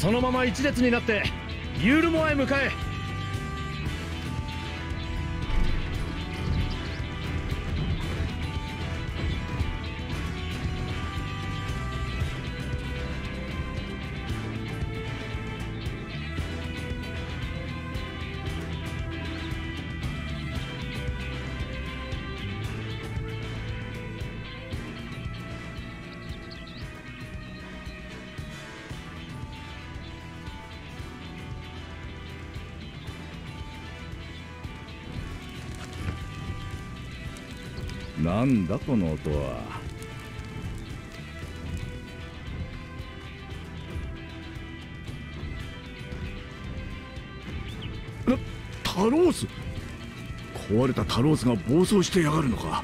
そのまま一列になってユールモアへ向かえ。 なんだこの音は。タロース。壊れたタロースが暴走してやがるのか。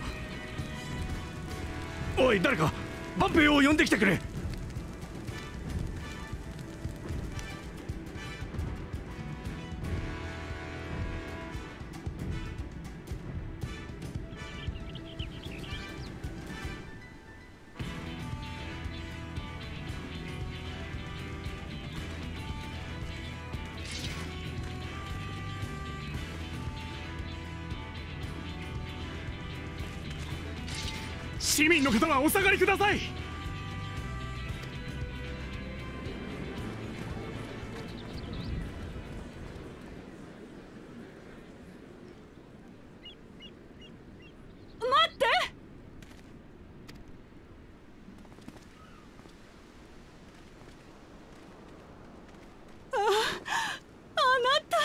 おい誰かバンペイを呼んできてくれ。 市民の方はお下がりください。 待って。あなた。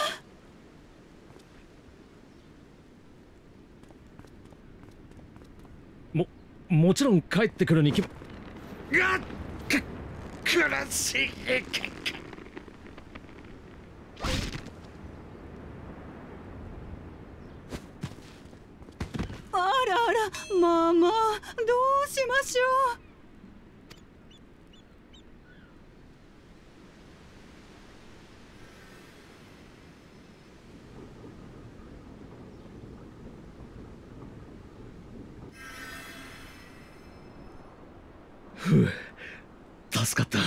もちろん帰ってくるに決が苦しい。 あらあら、ママ、どうしましょう。 助かった。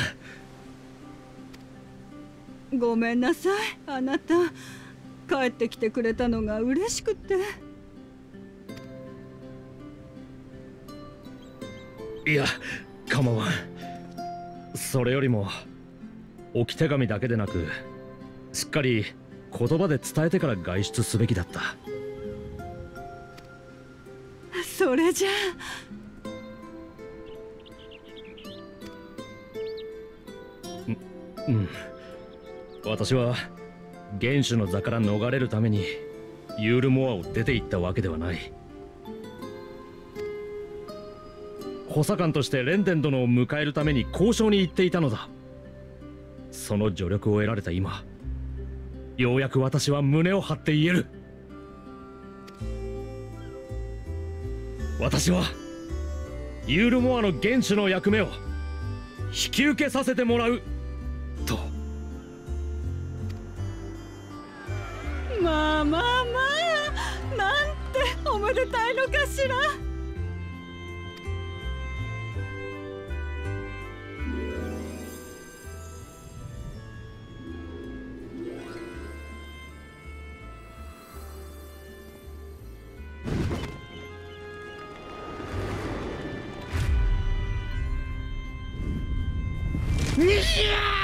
ごめんなさい、あなた。帰ってきてくれたのが嬉しくて。 いや構わん。それよりも置き手紙だけでなくしっかり言葉で伝えてから外出すべきだった。 それじゃうん、私は元首の座から逃れるためにユールモアを出て行ったわけではない。補佐官としてレンデン殿を迎えるために交渉に行っていたのだ。その助力を得られた今、ようやく私は胸を張って言える。私はユールモアの元首の役目を引き受けさせてもらうと。 まあまあまあ、なんておめでたいのかしら。 いやー